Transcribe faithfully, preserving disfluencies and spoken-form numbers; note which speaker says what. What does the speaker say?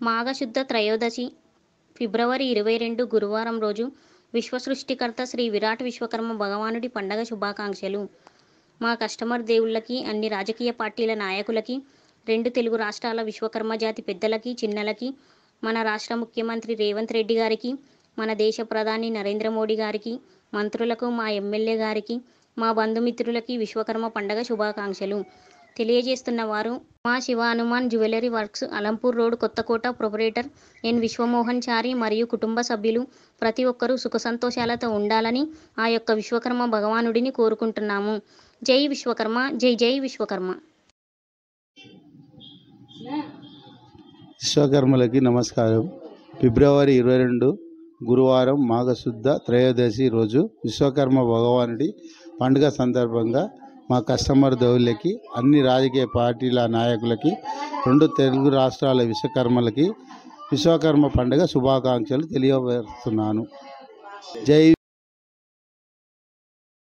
Speaker 1: మాఘశుద్ధ త్రయోదశి ఫిబ్రవరి ఇరవై రెండు గురువారం రోజు విశ్వసృష్టికర్త శ్రీ విరాట్ విశ్వకర్మ భగవానుడి పండగ శుభాకాంక్షలు. మా కస్టమర్ దేవుళ్ళకి, అన్ని రాజకీయ పార్టీల నాయకులకి, రెండు తెలుగు రాష్ట్రాల విశ్వకర్మ జాతి పెద్దలకి, చిన్నలకి, మన రాష్ట్ర ముఖ్యమంత్రి రేవంత్ రెడ్డి గారికి, మన దేశ ప్రధాని నరేంద్ర మోడీ గారికి, మంత్రులకు, మా ఎమ్మెల్యే గారికి, మా బంధుమిత్రులకి విశ్వకర్మ పండగ శుభాకాంక్షలు తెలియజేస్తున్న వారు మా Shiva Hanuman jewellery works, Alampur road, Kothakota proprietor N Vishwamohan Chari మరియు కుటుంబ సభ్యులు. ప్రతి ఒక్కరూ సుఖ సంతోషాలతో ఉండాలని ఆ యొక్క విశ్వకర్మ భగవానుడిని కోరుకుంటున్నాము. జై విశ్వకర్మ, జై జై విశ్వకర్మ.
Speaker 2: విశ్వకర్మలకి నమస్కారం. ఫిబ్రవరి ఇరవై రెండు గురువారం మాఘశుద్ధ త్రయోదశి రోజు విశ్వకర్మ భగవానుడి పండుగ సందర్భంగా మా కస్టమర్ దేవుళ్ళకి, అన్ని రాజకీయ పార్టీల నాయకులకి, రెండు తెలుగు రాష్ట్రాల విశ్వకర్మలకి విశ్వకర్మ పండుగ శుభాకాంక్షలు తెలియజేస్తున్నాను. జై